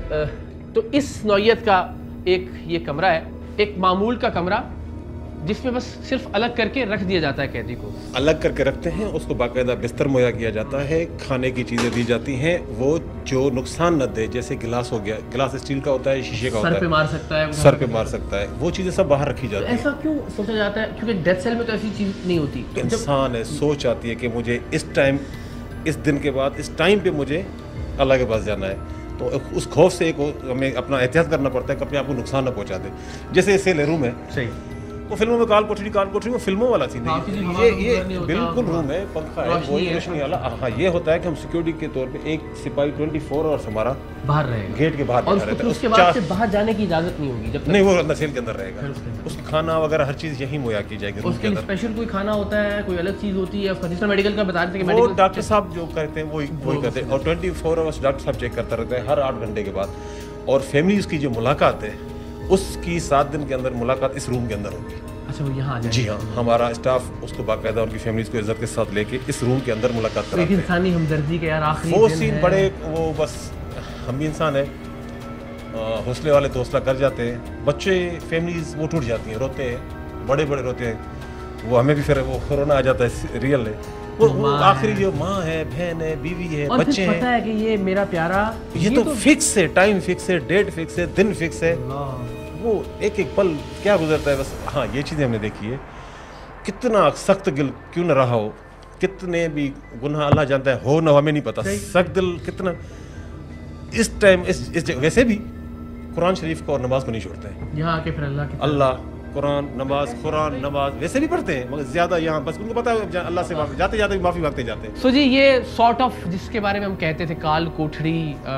तो इस नौइयत का एक ये कमरा है, एक मामूल का कमरा जिसमें बस सिर्फ अलग करके रख दिया जाता है कैदी को। अलग करके रखते हैं, उसको बाकायदा बिस्तर मुहैया किया जाता है, खाने की चीज़ें दी जाती हैं, वो जो नुकसान न दे, जैसे गिलास हो गया, गिलास स्टील का होता है, शीशे का होता है, सर पे मार सकता है, सर पे मार सकता है, वो चीज़ें सब बाहर रखी जाती हैं। ऐसा क्यों सोचा जाता है? क्योंकि डेथ सेल में तो ऐसी चीज़ नहीं होती। इंसान है, सोच आती है कि मुझे इस टाइम, इस दिन के बाद, इस टाइम पे मुझे अल्लाह के पास जाना है, तो उस खौफ से हमें अपना एहतियात करना पड़ता है कि अपने आप को नुकसान ना पहुंचा दे। जैसे ये सेल रूम है, सही, वो फिल्मों में काल कोठरी वो फिल्मों वाला सीन है, ये बिल्कुल रूम है, पंखा है, कोई रोशनी वाला। हाँ, ये होता है कि हम सिक्योरिटी के तौर पे एक सिपाही 24 आवर्स हमारा बाहर रहेगा, गेट के बाहर और रहता है। उसके बाद से बाहर जाने की इजाजत नहीं होगी जब तक नहीं, वो अंदर सेल के अंदर रहेगा, उसकी खाना वगैरह हर चीज़ यहीं मुहैया की जाएगी रूम के अंदर। स्पेशल कोई खाना होता है, कोई अलग चीज़ होती है? जिसमें मेडिकल का बता रहे थे कि वो डॉक्टर साहब जो करते हैं वही करते हैं, और 24 आवर्स डॉक्टर साहब चेक करता रहता है हर 8 घंटे के बाद। और फैमिलीज की जो मुलाकात है, उसकी 7 दिन के अंदर मुलाकात इस रूम के अंदर होगी। अच्छा, वो यहाँ आ जाए? जी हाँ, हमारा स्टाफ उसको बाकायदा उनकी फैमिलीज को इज्जत के साथ लेके इस रूम के अंदर मुलाकात कराते हैं। इंसानी हमदर्दी के यार आखिरी वो सीन बड़े, वो बस हम भी इंसान है, हौसले वाले तो हौसला कर जाते हैं, बच्चे फैमिलीज वो टूट जाती हैं, रोते हैं, बड़े रोते हैं, वो हमें भी फिर वो कोरोना आ जाता है, रियल है वो आखिरी जो माँ है, बहन है, बीवी है, बच्चे हैं, पता है कि ये मेरा प्यारा, ये तो फिक्स है, टाइम फिक्स है, डेट फिक्स है, दिन फिक्स है, वो एक एक पल क्या गुजरता है बस। हाँ, ये चीज़ें हमने देखी है, कितना सख्त दिल क्यों न रहा हो, कितने भी गुनाह अल्लाह जानता है, हो ना हमें नहीं पता, सख्त दिल कितना इस टाइम इस वैसे भी कुरान शरीफ को और नमाज को नहीं छोड़ते हैं यहाँ आके, फिर अल्लाह कुरान नमाज वैसे भी पढ़ते हैं, मगर ज्यादा यहाँ बस उनको पता है अल्लाह से जाते जाते भी माफी मांगते जाते हैं। सो जी, ये सॉर्ट ऑफ जिसके बारे में हम कहते थे काल कोठरी,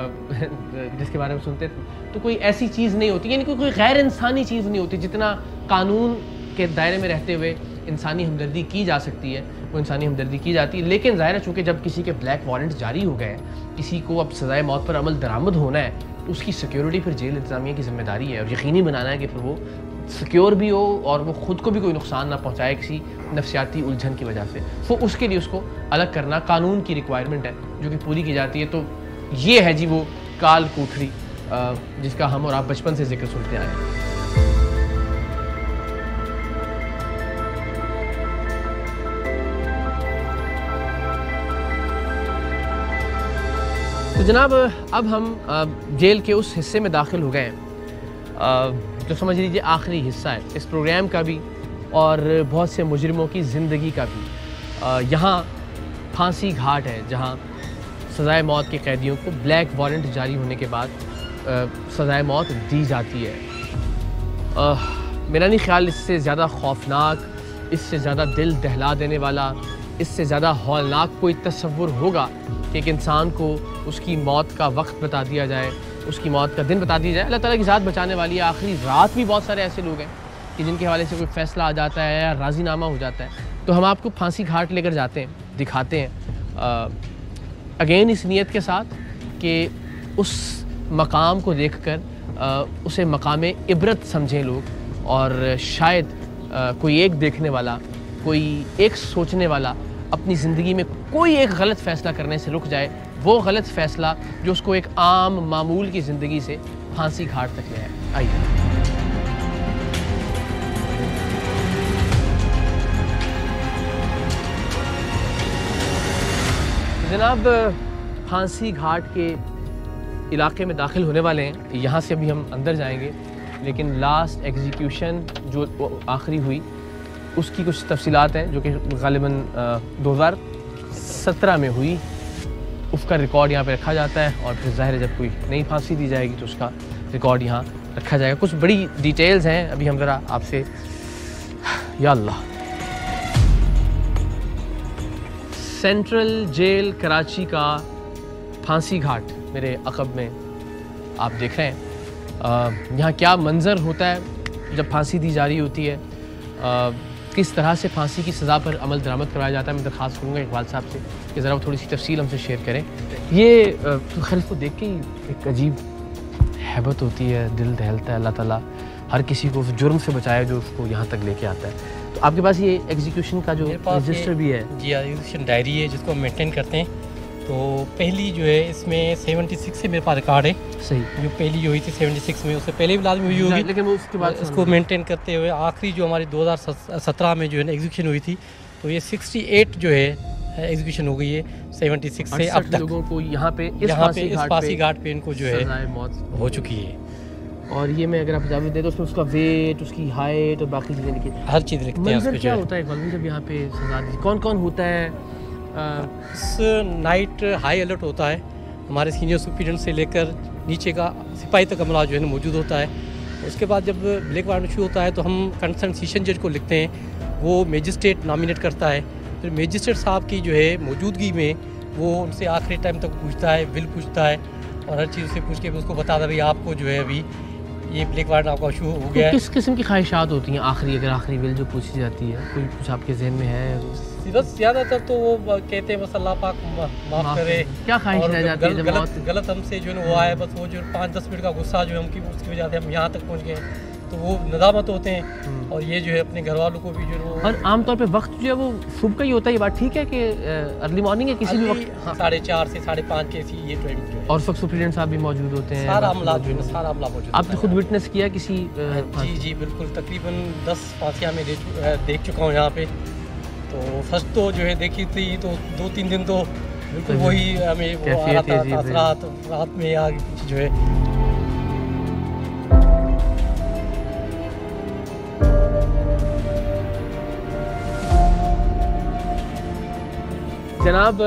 जिसके बारे में सुनते थे, तो कोई ऐसी चीज़ नहीं होती, यानी कोई गैर इंसानी चीज़ नहीं होती। जितना कानून के दायरे में रहते हुए इंसानी हमदर्दी की जा सकती है, वो इंसानी हमदर्दी की जाती है। लेकिन ज़ाहिर है चूँकि जब किसी के ब्लैक वारंट जारी हो गए, किसी को अब सज़ाए मौत पर अमल दरामद होना है, उसकी सिक्योरिटी फिर जेल इंतज़ामिया की जिम्मेदारी है, और यकीनी बनाना है कि फिर वो सिक्योर भी हो और वो ख़ुद को भी कोई नुकसान ना पहुंचाए किसी नफसियाती उलझन की वजह से। तो उसके लिए उसको अलग करना कानून की रिक्वायरमेंट है, जो कि पूरी की जाती है। तो ये है जी वो काल कोठरी जिसका हम और आप बचपन से जिक्र सुनते आए हैं। तो जनाब, अब हम जेल के उस हिस्से में दाखिल हो गए हैं जो समझ लीजिए आखिरी हिस्सा है इस प्रोग्राम का भी और बहुत से मुजरिमों की ज़िंदगी का भी। यहाँ फांसी घाट है जहाँ सज़ाए मौत के कैदियों को ब्लैक वारंट जारी होने के बाद सज़ाए मौत दी जाती है। मेरा नहीं ख्याल इससे ज़्यादा खौफनाक, इससे ज़्यादा दिल दहला देने वाला, इससे ज़्यादा हौलनाक कोई तसव्वुर होगा कि एक इंसान को उसकी मौत का वक्त बता दिया जाए, उसकी मौत का दिन बता दिया जाए। अल्लाह ताला की ज़ात बचाने वाली है। आखिरी रात भी बहुत सारे ऐसे लोग हैं कि जिनके हवाले से कोई फ़ैसला आ जाता है या राज़ीनामा हो जाता है, तो हम आपको फांसी घाट लेकर जाते हैं, दिखाते हैं अगेन इस नीयत के साथ कि उस मकाम को देखकर उसे मकामे इबरत समझें लोग, और शायद कोई एक देखने वाला, कोई एक सोचने वाला अपनी ज़िंदगी में कोई एक गलत फ़ैसला करने से रुक जाए, वो गलत फ़ैसला जो उसको एक आम मामूल की ज़िंदगी से फांसी घाट तक ले आए। आइए। जनाब, फांसी घाट के इलाके में दाखिल होने वाले हैं। यहाँ से अभी हम अंदर जाएंगे, लेकिन लास्ट एग्जीक्यूशन जो आखिरी हुई उसकी कुछ तफसीलात हैं जो कि ग़ालिबन 2017 में हुई, उसका रिकॉर्ड यहाँ पे रखा जाता है, और फिर ज़ाहिर है जब कोई नई फांसी दी जाएगी तो उसका रिकॉर्ड यहाँ रखा जाएगा। कुछ बड़ी डिटेल्स हैं, अभी हम ज़रा आपसे, या अल्लाह। सेंट्रल जेल कराची का फांसी घाट मेरे अक़ब में आप देख रहे हैं। यहाँ क्या मंज़र होता है जब फांसी दी जा रही होती है, किस तरह से फांसी की सज़ा पर अमल दरामद करवाया जाता है। मैं दरख्वास्त करूँगा इकबाल साहब से कि ज़रा थोड़ी सी तफसील हमसे शेयर करें। ये खैर इसको देख के ही एक अजीब हैबत होती है, दिल दहलता है। अल्लाह ताला हर किसी को उस जुर्म से बचाए जो उसको यहाँ तक लेके आता है। तो आपके पास ये एग्जीक्यूशन का जो रजिस्टर भी है? जी, एग्जीक्यूशन डायरी है जिसको हम मेंटेन करते हैं तो पहली जो है इसमें 76 से मेरे पास रिकॉर्ड है। सही। जो पहली जो हुई थी 76 में, उससे पहले भी लाजमी हुई होगी, लेकिन वो उसके बाद इसको मेंटेन करते हुए आखिरी जो हमारी 2017 में जो है ना एग्जीक्यूशन हुई थी, तो ये 68 जो है एग्जीक्यूशन हो गई है 76 से अब तक। लोगों को यहाँ पे इस फांसी घाट पे इनको जो है मौत हो चुकी है। और ये मैं अगर आप इजाज़त दे तो उसमें उसका वेट, उसकी हाइट और बाकी चीज़ें लिखी, हर चीज़ लिखते हैं। मंजर क्या होता है इकबाल, जब यहाँ पे सजा दी कौन कौन होता है? इस नाइट हाई अलर्ट होता है, हमारे सीनियर सुपीरियन से लेकर नीचे का सिपाही तक अमला जो है ना मौजूद होता है। उसके बाद जब ब्लैक वारंट इशू होता है तो हम कंसर्न सेशन जज को लिखते हैं, वो मजिस्ट्रेट नॉमिनेट करता है, फिर मजिस्ट्रेट साहब की जो है मौजूदगी में वो उनसे आखिरी टाइम तक पूछता है, बिल पूछता है और हर चीज़ से पूछ के उसको बताता है भाई आपको जो है अभी ये ब्लैक वारंट आपका इशू हो गया है। किस किस्म की ख्वाहिशात होती हैं अगर आखिरी बिल जो पूछी जाती है, कोई कुछ आपके जहन में है? बस ज़्यादातर तो वो कहते हैं बस अल्लाह पाक माफ़ करे। क्या ख्वाहिश रह जाती है? गलत हमसे जो है वो आया, बस वो जो 5-10 मिनट का गुस्सा जो है उसकी वजह से हम यहाँ तक पहुँच गए, तो वो नदामत होते हैं। और ये जो है अपने घर वालों को भी जो है और आमतौर पे वक्त जो है वो सुबह का ही होता है, ये बात ठीक है कि अर्ली मॉर्निंग है किसी भी वक्त? 4:30 से 5:30 के ये टाइम जो है। और उस वक्त सुपरिटेंडेंट साहब भी मौजूद होते हैं? सारा अमला जो है सारा अमला मौजूद। आपने खुद विटनेस किया किसी? जी बिल्कुल, तकरीबन 10 फांसियाँ में देख चुका हूँ यहाँ पे। तो फर्स्ट तो जो है देखी थी तो 2-3 दिन तो बिल्कुल वही हमें वो आ रहा था, रात में आगे पीछे जो है। जनाब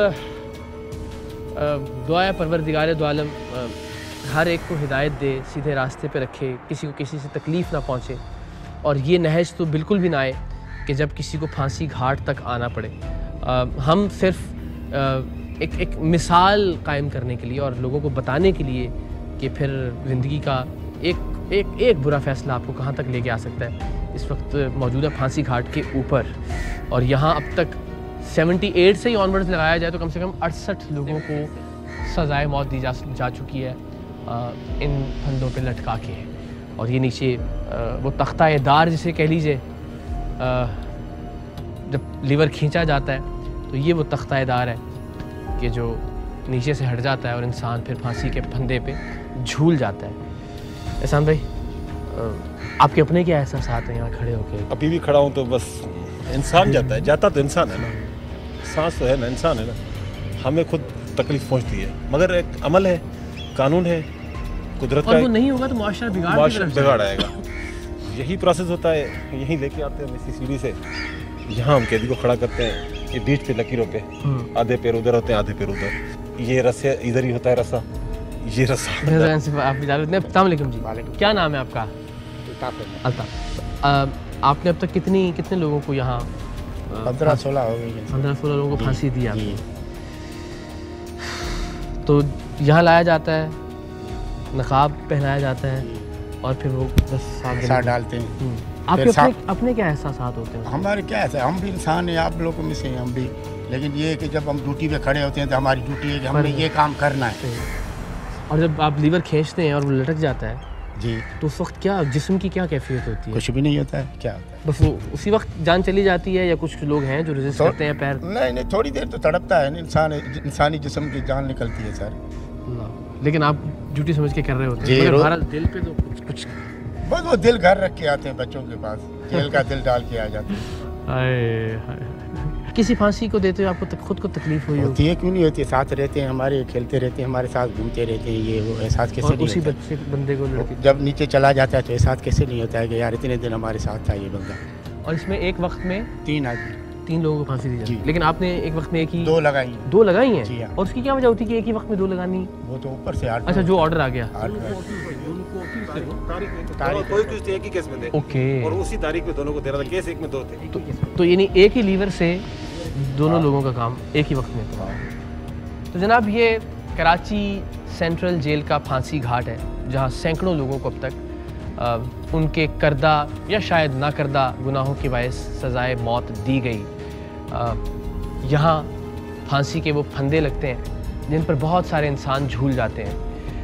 दुआ परवरदिगार दो आलम हर एक को हिदायत दे, सीधे रास्ते पे रखे, किसी को किसी से तकलीफ़ ना पहुँचे, और ये नहज तो बिल्कुल भी ना आए कि जब किसी को फांसी घाट तक आना पड़े। हम सिर्फ एक मिसाल कायम करने के लिए और लोगों को बताने के लिए कि फिर ज़िंदगी का एक बुरा फ़ैसला आपको कहाँ तक लेके आ सकता है। इस वक्त मौजूदा फांसी घाट के ऊपर, और यहाँ अब तक 78 से ही ऑनवर्ड्स लगाया जाए तो कम से कम 68 लोगों को सज़ाए मौत दी जा चुकी है इन फंदों पे लटका के। और ये नीचे वो तख्ता-ए-दार जिसे कह लीजिए, जब लीवर खींचा जाता है तो ये वो तख्ता-ए-दार है कि जो नीचे से हट जाता है और इंसान फिर फांसी के फंदे पे झूल जाता है। एहसान भाई, आपके अपने क्या एहसास हैं यहाँ खड़े होके? अभी भी खड़ा हूँ तो बस इंसान जाता तो इंसान है ना, सांस तो है ना, इंसान है ना, हमें खुद तकलीफ पहुँचती है, मगर एक अमल है, कानून है, कुदरत का। वो नहीं होगा तो माशरा बिगाड़ आएगा। यही प्रोसेस होता है, यहीं लेके आते हैं इसी सीढ़ी से, यहाँ हम कैदी को खड़ा करते हैं, ये बीच पे लकीरों पे, आधे पैर उधर होते हैं आधे पैर उधर, ये रस्सा इधर ही होता है, रस्सा ये रस्सा। अस्सलाम वालेकुम जी, क्या नाम है आपका? अल्ताफ। आपने अब तक कितने लोगों को यहाँ? 15-16 हो गई। 15-16 लोगों को फांसी दी आपने। तो यहाँ लाया जाता है, नकाब पहनाया जाता है और फिर वो साथ डालते हैं। आपके अपने क्या एहसास होते हैं? हमारे क्या है, हम भी इंसान हैं, आप लोगों में से हैं हम भी, लेकिन ये है कि जब हम ड्यूटी पे खड़े होते हैं तो हमारी ड्यूटी है कि हमने ये काम करना है। और जब आप लीवर खींचते हैं और वो लटक जाता है जी, तो उस वक्त क्या जिस्म की क्या कैफियत होती है? कुछ भी नहीं होता है। क्या होता है, बस वो उसी वक्त जान चली जाती है, या कुछ लोग हैं जो रेजिस्ट करते हैं पैर? नहीं, थोड़ी देर तो तड़पता है इंसानी जिस्म की जान निकलती है सर। लेकिन आप ड्यूटी समझ के कर रहे होते हैं, हमारा दिल पे तो कुछ बस वो दिल घर रख के आते हैं बच्चों के पास, खेल का दिल डाल के आ जाते हैं। किसी फांसी को देते हुए आपको खुद को तकलीफ हुई होती है? क्यों नहीं होती है, साथ रहते हैं हमारे, खेलते रहते हैं हमारे साथ, घूमते रहते हैं, ये वो एहसास कैसे नहीं उसी बच्चे बंदे को जब नीचे चला जाता है तो एहसास कैसे नहीं होता है कि यार इतने दिन हमारे साथ था ये बंदा। और इसमें एक वक्त में 3 लोगों को फांसी दी जाती है, लेकिन आपने एक वक्त में एक ही 2 लगाई हैं। जी हाँ। और उसकी क्या वजह होती है कि एक ही वक्त में 2 लगानी? वो तो ऊपर से 8। अच्छा, जो ऑर्डर आ गया एक ही केस में थे। ओके। और उसी तारीख में दोनों को दे रहा था, केस एक में 2 थे। तो यानी एक ही लीवर से दोनों लोगों का काम एक ही वक्त में था। तो जनाब, ये कराची सेंट्रल जेल का फांसी घाट है, जहाँ सैकड़ों लोगों को अब तक उनके करदा या शायद ना करदा गुनाहों की बायस सज़ाए मौत दी गई। यहाँ फांसी के वो फंदे लगते हैं जिन पर बहुत सारे इंसान झूल जाते हैं।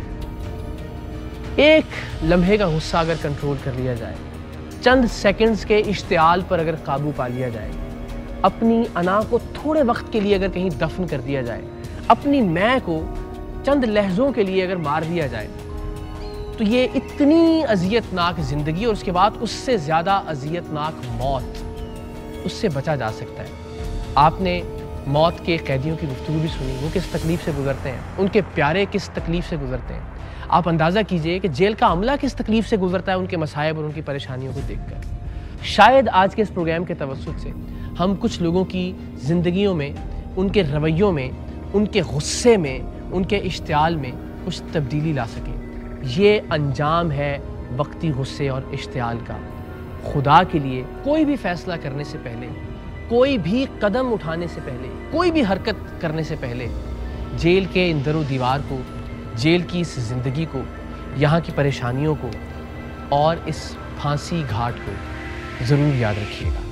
एक लम्हे का गुस्सा अगर कंट्रोल कर लिया जाए, चंद सेकंड्स के इश्तियाल पर अगर काबू पा लिया जाए, अपनी अना को थोड़े वक्त के लिए अगर कहीं दफन कर दिया जाए, अपनी मैं को चंद लहजों के लिए अगर मार दिया जाए तो ये इतनी अजियतनाक ज़िंदगी और उसके बाद उससे ज़्यादा अजियतनाक मौत, उससे बचा जा सकता है। आपने मौत के कैदियों की गुफ्तगू भी सुनी, वो किस तकलीफ़ से गुजरते हैं, उनके प्यारे किस तकलीफ़ से गुजरते हैं। आप अंदाज़ा कीजिए कि जेल का अमला किस तकलीफ़ से गुजरता है उनके मसाइब और उनकी परेशानियों को देखकर। शायद आज के इस प्रोग्राम के तवस्सुत से हम कुछ लोगों की ज़िंदगियों में, उनके रवैयों में, उनके गुस्से में, उनके इश्तियाल में कुछ तब्दीली ला सकें। ये अंजाम है वक्ती गुस्से और इश्तियाल का। खुदा के लिए कोई भी फ़ैसला करने से पहले, कोई भी कदम उठाने से पहले, कोई भी हरकत करने से पहले जेल के इन दरो दीवार को, जेल की इस ज़िंदगी को, यहाँ की परेशानियों को और इस फांसी घाट को ज़रूर याद रखिएगा।